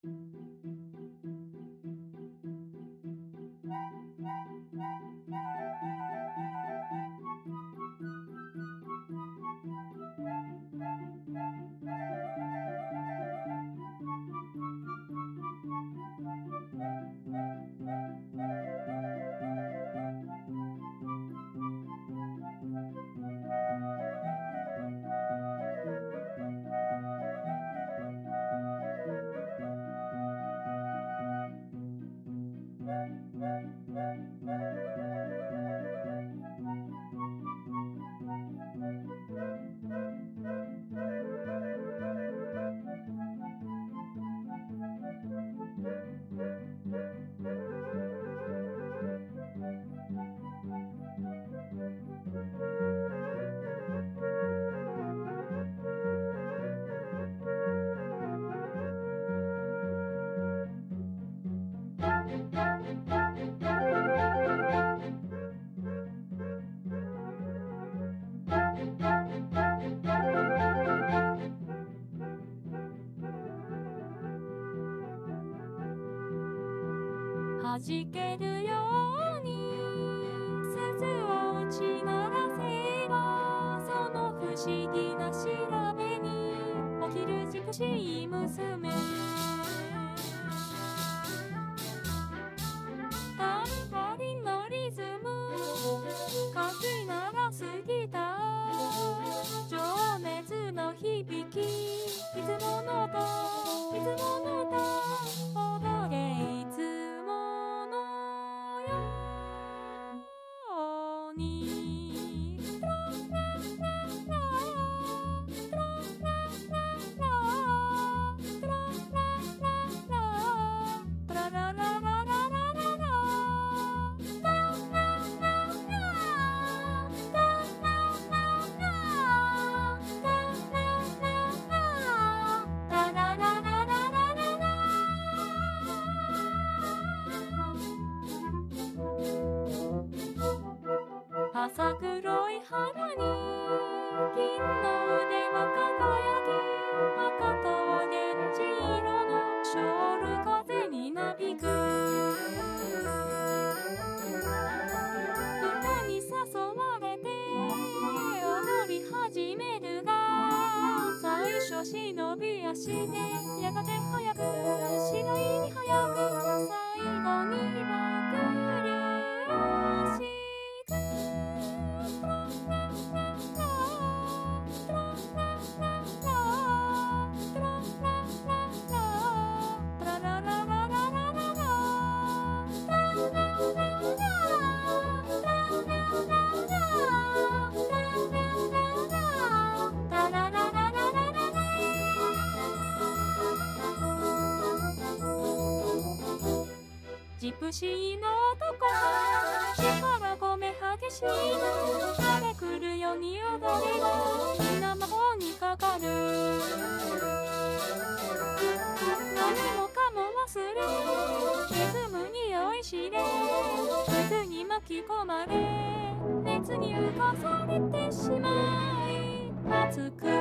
弾けるように鈴を打ち鳴らせば、その不思議な調べに起きる美しい娘。タンバリンのリズムかき鳴らすギター、情熱の響き、いつもの歌、いつもの歌、踊れいつ浅黒い花に金の腕は輝き、赤とオレンジ色のショール風になびく。歌に誘われて踊り始めるが、最初忍び足でやがて早く次第に速く、最後にはぐり足ジプシーの男が力込め激しいの、荒れくるように踊りが皆魔法にかかる。何もかも忘れ沈む匂いしれ、水に巻き込まれ熱に浮かされてしまい熱く